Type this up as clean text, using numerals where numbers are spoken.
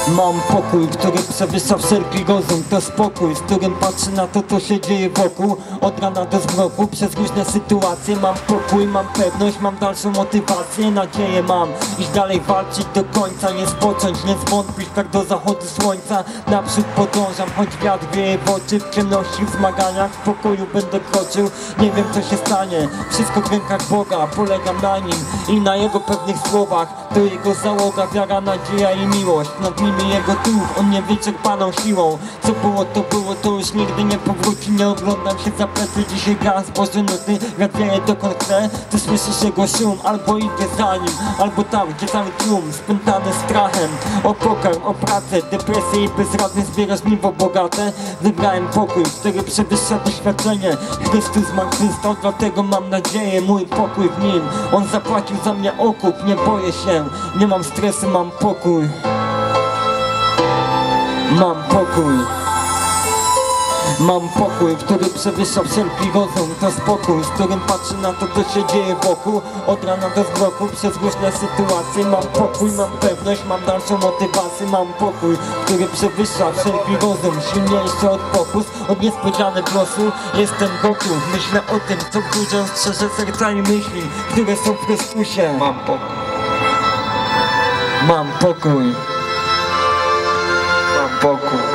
Mam pokój, który przewyższa wszelki rozum. To spokój, z którym patrzę na to, co się dzieje wokół. Od rana do zmroku, przez różne sytuacje. Mam pokój, mam pewność, mam dalszą motywację. Nadzieję mam, iść dalej walczyć do końca. Nie spocząć, nie zwątpić tak do zachodu słońca. Naprzód podążam, choć wiatr wieje w oczy. W ciemności, w zmaganiach, w pokoju będę kroczył. Nie wiem, co się stanie, wszystko w rękach Boga. Polegam na Nim i na Jego pewnych słowach. To Jego załoga, wiara, nadzieja i miłość. Nad nimi Jego duch, On niewyczerpaną siłą. Co było, to już nigdy nie powróci. Nie oglądam się za plecy, dzisiaj gra z Boże nuty. Wiatr wieje dokąd chce, ty słyszysz Jego szum. Albo idzie za Nim, albo tam, gdzie cały tłum spętany strachem. O pokarm, o pracę, depresję i bezradnie zbierasz żniwo bogate. Wybrałem pokój, który przewyższa doświadczenie. Chrystus zmartwychwstał, dlatego mam nadzieję. Mój pokój w Nim, On zapłacił za mnie okup. Nie boję się, nie mam stresu, mam pokój. Mam pokój. Mam pokój, który przewyższa wszelki rozum. To spokój, z którym patrzę na to, co się dzieje wokół. Od rana do zmroku, przez różne sytuacje. Mam pokój, mam pewność, mam dalszą motywację. Mam pokój, który przewyższa wszelki rozum. Silniejszy od pokus, od niespodzianych losu. Jestem gotów, myślę o tym, co budzą strzeże serca i myśli, które są w Chrystusie. Mam pokój. Mam pokój. Mam pokój.